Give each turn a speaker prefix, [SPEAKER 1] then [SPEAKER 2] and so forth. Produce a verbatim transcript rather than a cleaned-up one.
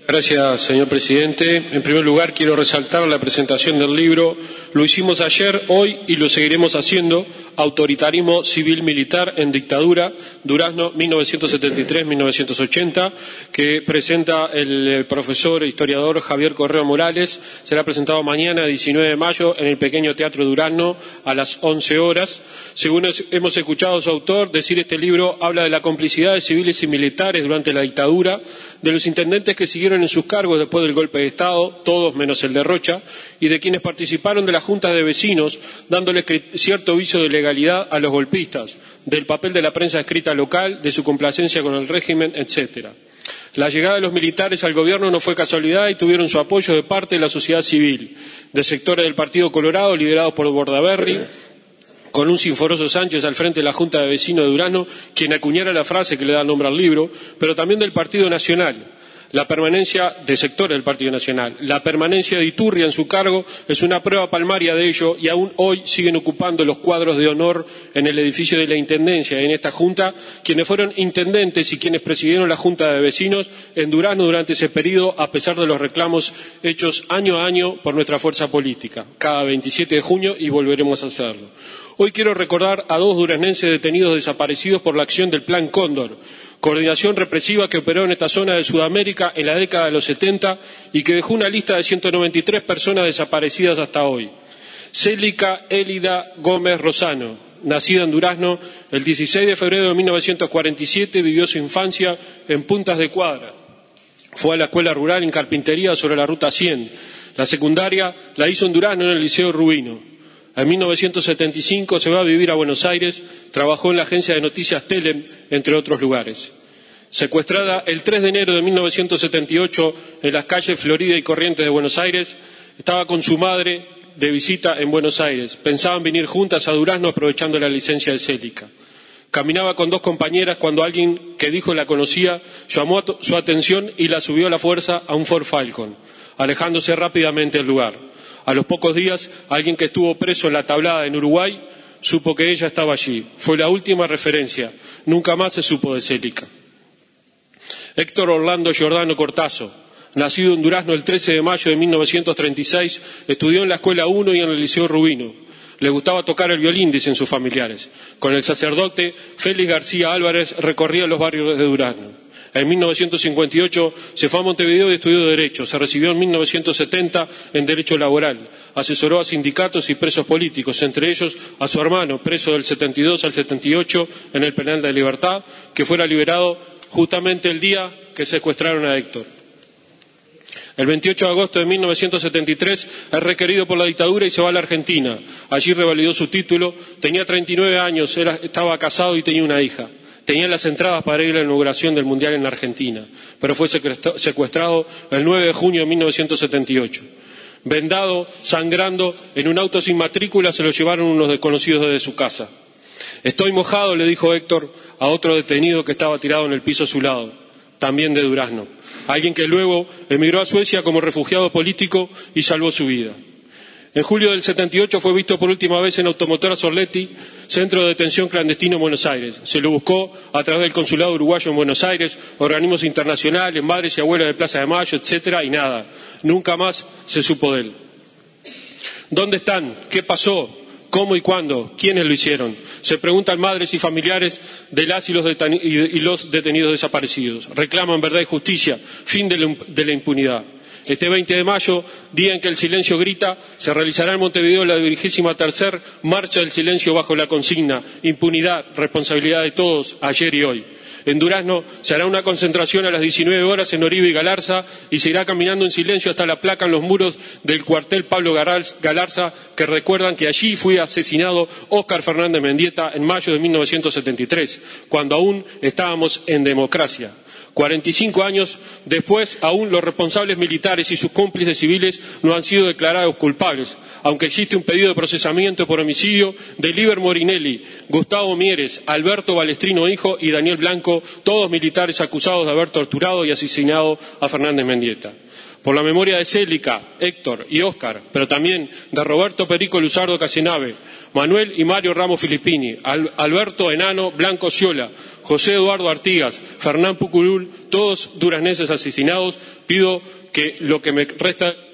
[SPEAKER 1] Gracias, señor presidente. En primer lugar, quiero resaltar la presentación del libro. Lo hicimos ayer, hoy y lo seguiremos haciendo. Autoritarismo civil-militar en dictadura, Durazno, mil novecientos setenta y tres a mil novecientos ochenta, que presenta el profesor e historiador Javier Correa Morales. Será presentado mañana, diecinueve de mayo, en el pequeño Teatro Durazno, a las once horas. Según hemos escuchado a su autor decir, este libro habla de la complicidad de civiles y militares durante la dictadura, de los intendentes que siguieron en sus cargos después del golpe de Estado, todos menos el de Rocha, y de quienes participaron de las juntas de vecinos, dándole cierto vicio de legalidad a los golpistas, del papel de la prensa escrita local, de su complacencia con el régimen, etcétera. La llegada de los militares al gobierno no fue casualidad y tuvieron su apoyo de parte de la sociedad civil, de sectores del Partido Colorado liderados por Bordaberry, con un Sinforoso Sánchez al frente de la Junta de Vecinos de Durazno, quien acuñara la frase que le da nombre al libro, pero también del Partido Nacional, la permanencia de sectores del Partido Nacional. La permanencia de Iturria en su cargo es una prueba palmaria de ello, y aún hoy siguen ocupando los cuadros de honor en el edificio de la Intendencia, en esta Junta, quienes fueron intendentes y quienes presidieron la Junta de Vecinos en Durazno durante ese periodo, a pesar de los reclamos hechos año a año por nuestra fuerza política, cada veintisiete de junio, y volveremos a hacerlo. Hoy quiero recordar a dos duraznenses detenidos desaparecidos por la acción del Plan Cóndor, coordinación represiva que operó en esta zona de Sudamérica en la década de los setenta y que dejó una lista de ciento noventa y tres personas desaparecidas hasta hoy. Célica Élida Gómez Rosano, nacida en Durazno el dieciséis de febrero de mil novecientos cuarenta y siete, vivió su infancia en Puntas de Cuadra. Fue a la escuela rural en carpintería sobre la ruta cien. La secundaria la hizo en Durazno en el Liceo Rubino. En mil novecientos setenta y cinco se va a vivir a Buenos Aires, trabajó en la agencia de noticias Telem, entre otros lugares. Secuestrada el tres de enero de mil novecientos setenta y ocho en las calles Florida y Corrientes de Buenos Aires, estaba con su madre de visita en Buenos Aires. Pensaban venir juntas a Durazno aprovechando la licencia de Célica. Caminaba con dos compañeras cuando alguien que dijo la conocía llamó su atención y la subió a la fuerza a un Ford Falcon, alejándose rápidamente del lugar. A los pocos días, alguien que estuvo preso en la Tablada en Uruguay supo que ella estaba allí. Fue la última referencia. Nunca más se supo de Célica. Héctor Orlando Giordano Cortazo, nacido en Durazno el trece de mayo de mil novecientos treinta y seis, estudió en la Escuela uno y en el Liceo Rubino. Le gustaba tocar el violín, dicen sus familiares. Con el sacerdote Félix García Álvarez recorría los barrios de Durazno. En mil novecientos cincuenta y ocho se fue a Montevideo y estudió Derecho. Se recibió en mil novecientos setenta en Derecho Laboral. Asesoró a sindicatos y presos políticos, entre ellos a su hermano, preso del setenta y dos al setenta y ocho en el penal de Libertad, que fuera liberado justamente el día que secuestraron a Héctor. El veintiocho de agosto de mil novecientos setenta y tres es requerido por la dictadura y se va a la Argentina. Allí revalidó su título. Tenía treinta y nueve años, era, estaba casado y tenía una hija. Tenía las entradas para ir a la inauguración del Mundial en Argentina, pero fue secuestrado el nueve de junio de mil novecientos setenta y ocho. Vendado, sangrando, en un auto sin matrícula se lo llevaron unos desconocidos desde su casa. Estoy mojado, le dijo Héctor a otro detenido que estaba tirado en el piso a su lado, también de Durazno, alguien que luego emigró a Suecia como refugiado político y salvó su vida. En julio del setenta y ocho fue visto por última vez en Automotora Sorletti, centro de detención clandestino en Buenos Aires. Se lo buscó a través del consulado uruguayo en Buenos Aires, organismos internacionales, madres y abuelas de Plaza de Mayo, etcétera, y nada. Nunca más se supo de él. ¿Dónde están? ¿Qué pasó? ¿Cómo y cuándo? ¿Quiénes lo hicieron? Se preguntan madres y familiares de las y los, y los detenidos desaparecidos. Reclaman verdad y justicia, fin de la, de la impunidad. Este veinte de mayo, día en que el silencio grita, se realizará en Montevideo la vigésima tercera Marcha del Silencio bajo la consigna impunidad, responsabilidad de todos, ayer y hoy. En Durazno se hará una concentración a las diecinueve horas en Oribe y Galarza y se irá caminando en silencio hasta la placa en los muros del cuartel Pablo Galarza, que recuerdan que allí fue asesinado Óscar Fernández Mendieta en mayo de mil novecientos setenta y tres, cuando aún estábamos en democracia. cuarenta y cinco años después, aún los responsables militares y sus cómplices civiles no han sido declarados culpables, aunque existe un pedido de procesamiento por homicidio de Liber Morinelli, Gustavo Mieres, Alberto Balestrino hijo y Daniel Blanco, todos militares acusados de haber torturado y asesinado a Fernández Mendieta. por la memoria de Célica, Héctor y Óscar, pero también de Roberto Perico Luzardo Casenave, Manuel y Mario Ramos Filippini, Al Alberto Enano Blanco Ciola, José Eduardo Artigas, Fernán Pucurul, todos durazneses asesinados, pido que lo que me resta